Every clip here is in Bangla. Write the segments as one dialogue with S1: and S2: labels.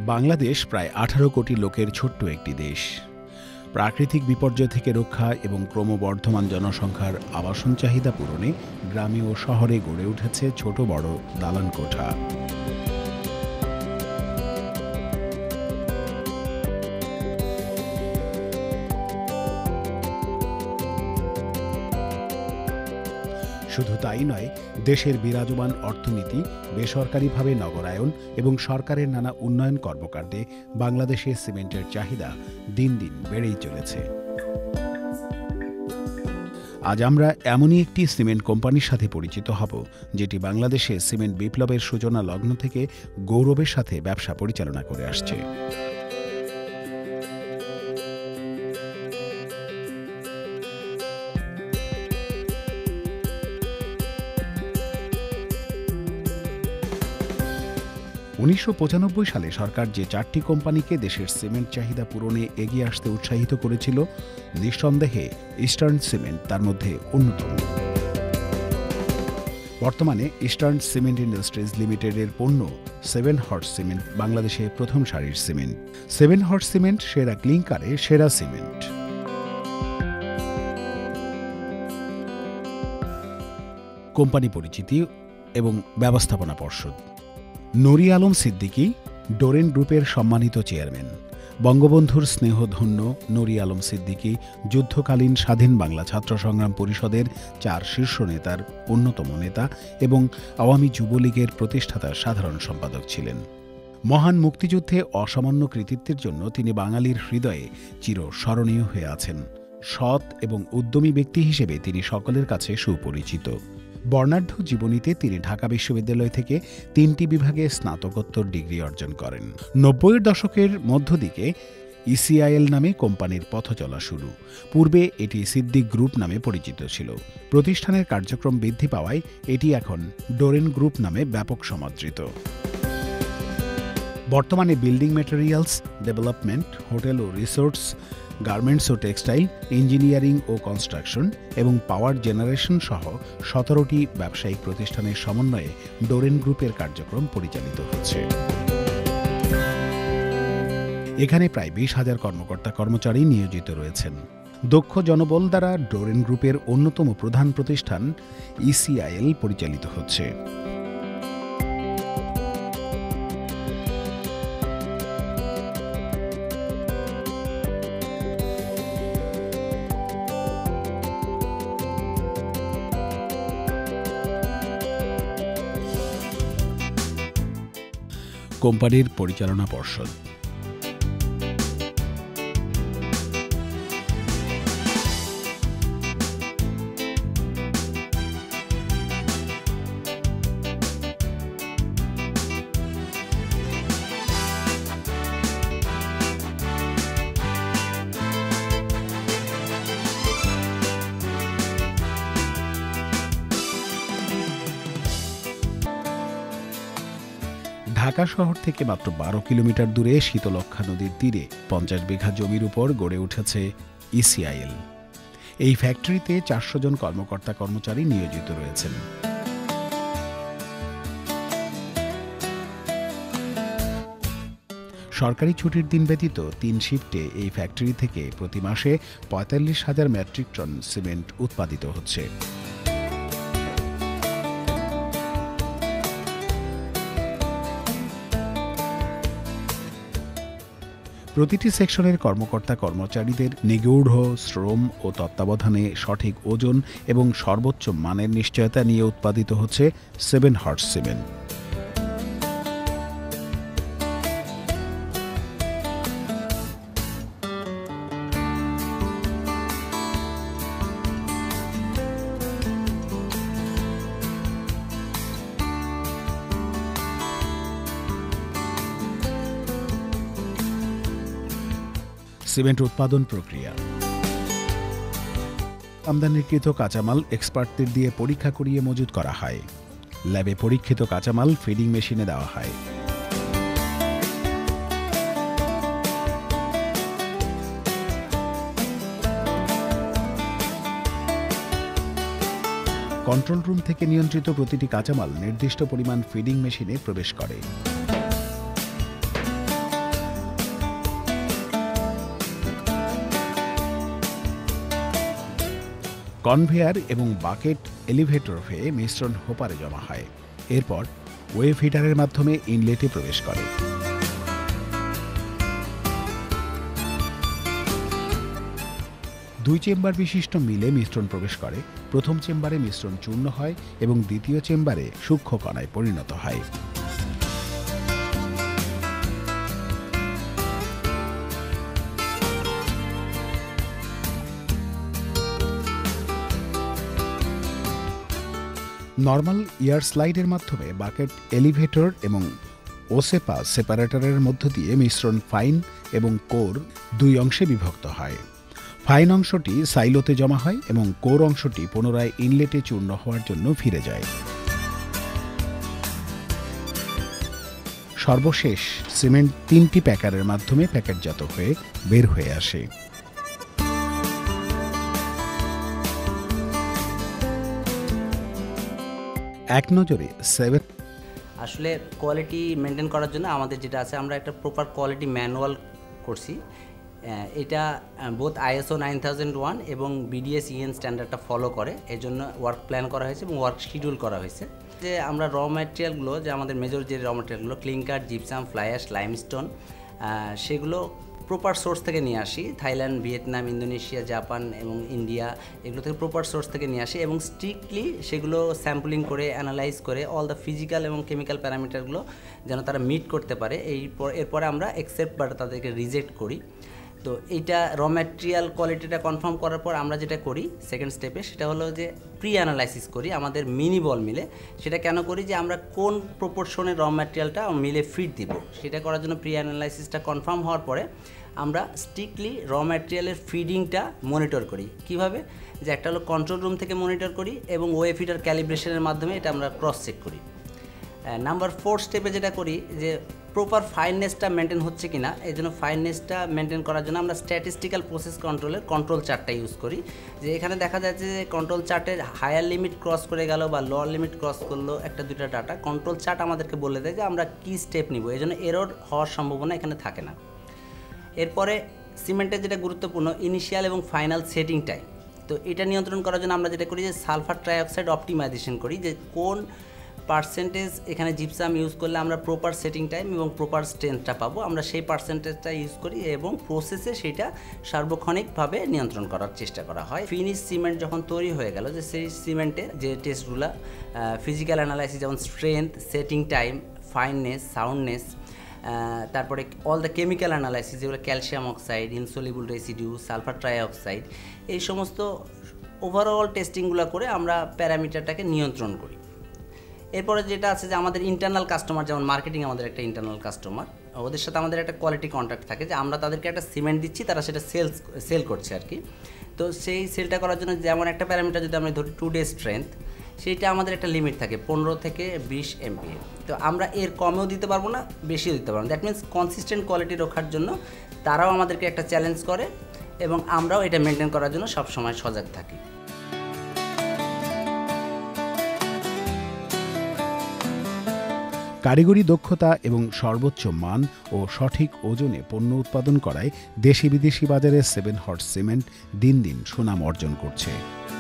S1: বাংলাদেশ প্রায় 18 কোটি লোকের ছোট্ট একটি দেশ। প্রাকৃতিক বিপর্যয় থেকে রক্ষা এবং ক্রমবর্ধমান জনসংখ্যার আবাসন চাহিদা পূরণে গ্রামে ও শহরে গড়ে উঠেছে ছোট বড় দালান কোঠা। শুধু তাই নয়, দেশের বিরাজমান অর্থনীতি, বেসরকারিভাবে নগরায়ন এবং সরকারের নানা উন্নয়ন কর্মকাণ্ডে বাংলাদেশে সিমেন্টের চাহিদা দিন দিন বেড়েই চলেছে। আজ আমরা এমনই একটি সিমেন্ট কোম্পানির সাথে পরিচিত হব, যেটি বাংলাদেশে সিমেন্ট বিপ্লবের সূচনা লগ্ন থেকে গৌরবের সাথে ব্যবসা পরিচালনা করে আসছে। উনিশশো সালে সরকার যে 4টি কোম্পানিকে দেশের সিমেন্ট চাহিদা পূরণে এগিয়ে আসতে উৎসাহিত করেছিল, নিঃসন্দেহে ইস্টার্ন সিমেন্ট তার মধ্যে অন্যতম। বর্তমানে ইস্টার্ন সিমেন্ট ইন্ডাস্ট্রিজ লিমিটেডের পণ্য 7 হর্স সিমেন্ট বাংলাদেশে প্রথম সারির সিমেন্ট। 7 হর্স সিমেন্ট সেরা ক্লিংকারে সেরা সিমেন্ট। কোম্পানি পরিচিতি এবং ব্যবস্থাপনা পর্ষদ। নুরি আলম সিদ্দিকী, ডোরেন গ্রুপের সম্মানিত চেয়ারম্যান। বঙ্গবন্ধুর স্নেহধন্য নুরি আলম সিদ্দিকী যুদ্ধকালীন স্বাধীন বাংলা ছাত্র সংগ্রাম পরিষদের 4 শীর্ষ নেতার অন্যতম নেতা এবং আওয়ামী যুবলীগের প্রতিষ্ঠাতা সাধারণ সম্পাদক ছিলেন। মহান মুক্তিযুদ্ধে অসামান্য কৃতিত্বের জন্য তিনি বাঙালির হৃদয়ে চিরস্মরণীয় হয়ে আছেন। সৎ এবং উদ্যমী ব্যক্তি হিসেবে তিনি সকলের কাছে সুপরিচিত। বর্ণাঢ্য জীবনীতে তিনি ঢাকা বিশ্ববিদ্যালয় থেকে 3টি বিভাগে স্নাতকোত্তর ডিগ্রি অর্জন করেন। 90-এর দশকের মধ্যদিকে ইসিআইএল নামে কোম্পানির পথ চলা শুরু। পূর্বে এটি সিদ্দিক গ্রুপ নামে পরিচিত ছিল। প্রতিষ্ঠানের কার্যক্রম বৃদ্ধি পাওয়ায় এটি এখন ডোরেন গ্রুপ নামে ব্যাপক সমাদৃত। বর্তমানে বিল্ডিং ম্যাটেরিয়ালস, ডেভেলপমেন্ট, হোটেল ও রিসোর্টস, গার্মেন্টস ও টেক্সটাইল, ইঞ্জিনিয়ারিং ও কনস্ট্রাকশন এবং পাওয়ার জেনারেশন সহ 17টি ব্যবসায়িক প্রতিষ্ঠানের সমন্বয়ে ডোরেন গ্রুপের কার্যক্রম পরিচালিত হচ্ছে। এখানে প্রায় 20,000 কর্মকর্তা কর্মচারী নিয়োজিত রয়েছেন। দক্ষ জনবল দ্বারা ডোরেন গ্রুপের অন্যতম প্রধান প্রতিষ্ঠান ইসিআইএল পরিচালিত হচ্ছে। কোম্পানির পরিচালনা পর্ষদ। ঢাকা শহর থেকে মাত্র 12 কিলোমিটার দূরে শীতলক্ষ্যা নদীর তীরে 50 বিঘা জমির উপর গড়ে উঠেছে ইসিআইএল। এই ফ্যাক্টরিতে 400 জন কর্মকর্তা কর্মচারী নিয়োজিত রয়েছেন। সরকারি ছুটির দিন ব্যতীত 3 শিফটে এই ফ্যাক্টরি থেকে প্রতি মাসে 45,000 মেট্রিক টন সিমেন্ট উৎপাদিত হচ্ছে। প্রতিটি সেকশনের কর্মকর্তা কর্মচারীদের নিগূঢ় শ্রম ও তত্ত্বাবধানে সঠিক ওজন এবং সর্বোচ্চ মানের নিশ্চয়তা নিয়ে উৎপাদিত হচ্ছে 7 হর্স সিমেন্ট। সিমেন্ট উৎপাদন প্রক্রিয়া। আমদানিকৃত কাঁচামাল এক্সপার্টদের দিয়ে পরীক্ষা করিয়ে মজুত করা হয়। ল্যাবে পরীক্ষিত কাঁচামাল ফিডিং মেশিনে দেওয়া হয়। কন্ট্রোল রুম থেকে নিয়ন্ত্রিত প্রতিটি কাঁচামাল নির্দিষ্ট পরিমাণ ফিডিং মেশিনে প্রবেশ করে। কনভেয়ার এবং বাকেট এলিভেটর হয়ে মিশ্রণ হোপারে জমা হয়। এরপর ওয়েভ হিটারের মাধ্যমে ইনলেটে প্রবেশ করে। দুই চেম্বার বিশিষ্ট মিলে মিশ্রণ প্রবেশ করে। প্রথম চেম্বারে মিশ্রণ চূর্ণ হয় এবং দ্বিতীয় চেম্বারে সূক্ষ্ম কণায় পরিণত হয়। নর্মাল এয়ার স্লাইডের মাধ্যমে বাকেট এলিভেটর এবং ওসেপা সেপারেটরের মধ্য দিয়ে মিশ্রণ ফাইন এবং কোর দুই অংশে বিভক্ত হয়। ফাইন অংশটি সাইলোতে জমা হয় এবং কোর অংশটি পুনরায় ইনলেটে চূর্ণ হওয়ার জন্য ফিরে যায়। সর্বশেষ সিমেন্ট 3টি প্যাকারের মাধ্যমে প্যাকেটজাত হয়ে বের হয়ে আসে। এক নজরে
S2: আসলে কোয়ালিটি মেনটেন করার জন্য আমাদের যেটা আছে, আমরা একটা প্রপার কোয়ালিটি ম্যানুয়াল করছি। এটা বোথ ISO 9001 এবং BDS EN স্ট্যান্ডার্ডটা ফলো করে, এর জন্য ওয়ার্ক প্ল্যান করা হয়েছে এবং ওয়ার্ক শিডিউল করা হয়েছে। যে আমরা র ম্যাটেরিয়ালগুলো, যে আমাদের মেজর যে র ম্যাটেরিয়ালগুলো clinker, gypsum, fly ash, limestone, সেগুলো প্রপার সোর্স থেকে নিয়ে আসি। থাইল্যান্ড, ভিয়েতনাম, ইন্দোনেশিয়া, জাপান এবং ইন্ডিয়া, এগুলো থেকে প্রপার সোর্স থেকে নিয়ে আসি এবং স্ট্রিক্টলি সেগুলো স্যাম্পলিং করে অ্যানালাইজ করে অল দ্য ফিজিক্যাল এবং কেমিক্যাল প্যারামিটারগুলো যেন তারা মিট করতে পারে, এরপরে আমরা অ্যাকসেপ্ট বা তাদেরকে রিজেক্ট করি। তো এইটা র ম্যাটেরিয়াল কোয়ালিটিটা কনফার্ম করার পর আমরা যেটা করি সেকেন্ড স্টেপে, সেটা হলো যে প্রি অ্যানালাইসিস করি আমাদের মিনি বল মিলে। সেটা কেন করি, যে আমরা কোন প্রপোর্শনের র ম্যাটেরিয়ালটা মিলে ফিট দিব, সেটা করার জন্য প্রি অ্যানালাইসিসটা কনফার্ম হওয়ার পরে আমরা স্ট্রিক্টলি র ম্যাটেরিয়ালের ফিডিংটা মনিটর করি। কিভাবে, যে একটা হলো কন্ট্রোল রুম থেকে মনিটর করি এবং ওয়েভ হিটার ক্যালিব্রেশনের মাধ্যমে এটা আমরা ক্রস চেক করি। নাম্বার 4 স্টেপে যেটা করি, যে প্রপার ফাইননেসটা মেনটেন হচ্ছে কিনা, এই জন্য ফাইননেসটা মেনটেন করার জন্য আমরা স্ট্যাটিস্টিক্যাল প্রসেস কন্ট্রোলের কন্ট্রোল চার্টটা ইউজ করি। যে এখানে দেখা যাচ্ছে যে কন্ট্রোল চার্টের হায়ার লিমিট ক্রস করে গেল বা লোয়ার লিমিট ক্রস করলো একটা দুইটা ডাটা, কন্ট্রোল চার্ট আমাদেরকে বলে দেয় যে আমরা কী স্টেপ নিব, এই জন্য এরর হওয়ার সম্ভাবনা এখানে থাকে না। এরপরে সিমেন্টের যেটা গুরুত্বপূর্ণ, ইনিশিয়াল এবং ফাইনাল সেটিং টাইম। তো এটা নিয়ন্ত্রণ করার জন্য আমরা যেটা করি, যে সালফার ট্রাইঅক্সাইড অপটিমাইজেশন করি, যে কোন পার্সেন্টেজ এখানে জিপসাম ইউজ করলে আমরা প্রপার সেটিং টাইম এবং প্রপার স্ট্রেংথটা পাবো, আমরা সেই পার্সেন্টেজটা ইউজ করি এবং প্রসেসে সেটা সার্বক্ষণিকভাবে নিয়ন্ত্রণ করার চেষ্টা করা হয়। ফিনিশ সিমেন্ট যখন তৈরি হয়ে গেল, যে সেই সিমেন্টে যে টেস্টগুলো ফিজিক্যাল অ্যানালাইসিস, যেমন strength, setting time, fineness, soundness, তারপরে অল দ্য কেমিক্যাল অ্যানালাইসিস, যেগুলো calcium oxide, insoluble residue, sulphur trioxide, এই সমস্ত ওভারঅল টেস্টিংগুলো করে আমরা প্যারামিটারটাকে নিয়ন্ত্রণ করি। এরপরে যেটা আছে, যে আমাদের ইন্টারনাল কাস্টমার, যেমন মার্কেটিং আমাদের একটা ইন্টারনাল কাস্টমার, ওদের সাথে আমাদের একটা কোয়ালিটি কন্ট্রাক্ট থাকে, যে আমরা তাদেরকে একটা সিমেন্ট দিচ্ছি, তারা সেটা সেল করছে আর কি। তো সেই সেলটা করার জন্য যেমন একটা প্যারামিটার যদি আমরা ধরি 2 ডে স্ট্রেংথ, সেইটা আমাদের একটা লিমিট থাকে 15 থেকে 20 MPa। তো আমরা এর কমেও দিতে পারবো না, বেশিও দিতে পারবো না। দ্যাট মিনস কনসিস্টেন্ট কোয়ালিটি রক্ষার জন্য তারাও আমাদেরকে একটা চ্যালেঞ্জ করে এবং আমরাও এটা মেনটেন করার জন্য সবসময় সজাগ থাকি।
S1: কারিগরি দক্ষতা এবং সর্বোচ্চ মান ও সঠিক ওজনে পণ্য উৎপাদন করায় দেশি বিদেশি বাজারে 7 হর্স সিমেন্ট দিন দিন সুনাম অর্জন করছে।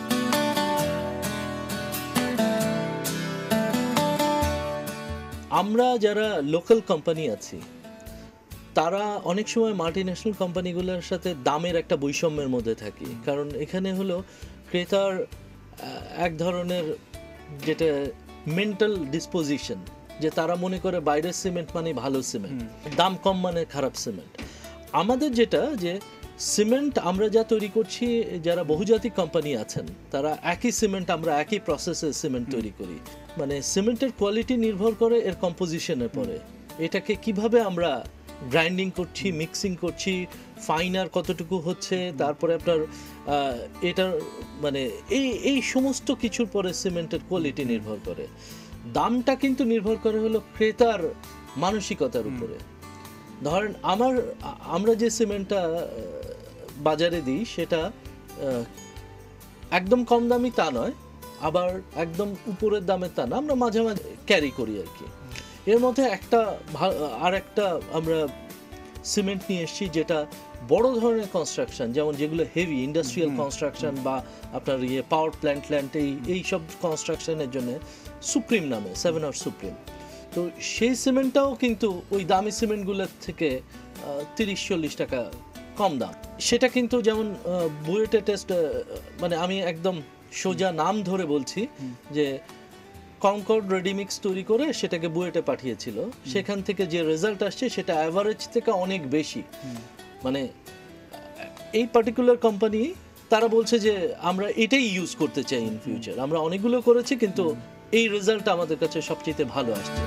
S3: আমরা যারা লোকাল কোম্পানি আছি, তারা অনেক সময় মাল্টিন্যাশনাল কোম্পানিগুলোর সাথে দামের একটা বৈষম্যের মধ্যে থাকি। কারণ এখানে হলো ক্রেতার এক ধরনের যেটা মেন্টাল ডিসপোজিশন, যে তারা মনে করে বাইরের সিমেন্ট মানে ভালো সিমেন্ট, দাম কম মানে খারাপ সিমেন্ট। আমাদের যেটা, যে সিমেন্ট আমরা যা তৈরি করছি, যারা বহুজাতিক কোম্পানি আছেন তারা একই সিমেন্ট, আমরা একই প্রসেসে সিমেন্ট তৈরি করি। মানে সিমেন্টের কোয়ালিটি নির্ভর করে এর কম্পোজিশনের পরে, এটাকে কিভাবে আমরা গ্রাইন্ডিং করছি, মিক্সিং করছি, ফাইনার কতটুকু হচ্ছে, তারপরে আপনার এটার মানে এই সমস্ত কিছুর পরে সিমেন্টের কোয়ালিটি নির্ভর করে। দামটা কিন্তু নির্ভর করে হলো ক্রেতার মানসিকতার উপরে। ধরেন আমরা যে সিমেন্টটা বাজারে দিই, সেটা একদম কম দামি তা নয়, আবার একদম উপরের দামের তা না, আমরা মাঝে মাঝে ক্যারি করি আর কি। এর মধ্যে একটা আমরা সিমেন্ট নিয়ে এসেছি যেটা বড় ধরনের কনস্ট্রাকশন, যেমন যেগুলো হেভি ইন্ডাস্ট্রিয়াল কনস্ট্রাকশন বা আপনার পাওয়ার প্ল্যান্ট এই সব কনস্ট্রাকশনের জন্য সুপ্রিম নামে 7R সুপ্রিম। তো সেই সিমেন্টটাও কিন্তু ওই দামি সিমেন্টগুলোর থেকে 30-40 টাকা কম দাম। সেটা কিন্তু যেমন বুয়েটে টেস্ট, মানে আমি একদম সোজা নাম ধরে বলছি যে কনকর্ড রেডিমিক্স তৈরি করে সেটাকে বুয়েটে পাঠিয়েছিল, সেখান থেকে যে রেজাল্ট আসছে সেটা অ্যাভারেজ থেকে অনেক বেশি। মানে এই পার্টিকুলার কোম্পানি তারা বলছে যে আমরা এটাই ইউজ করতে চাই ইন ফিউচার, আমরা অনেকগুলো করেছি কিন্তু এই রেজাল্টটা আমাদের কাছে সবচেয়ে ভালো আসছে।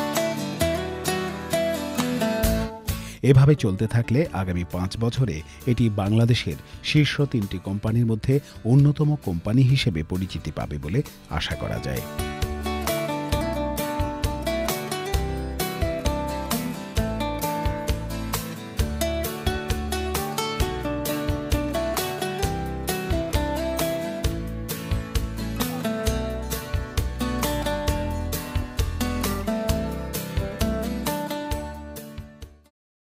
S1: এভাবে চলতে থাকলে আগামী 5 বছরে এটি বাংলাদেশের শীর্ষ 3টি কোম্পানির মধ্যে অন্যতম কোম্পানি হিসেবে পরিচিতি পাবে বলে আশা করা যায়।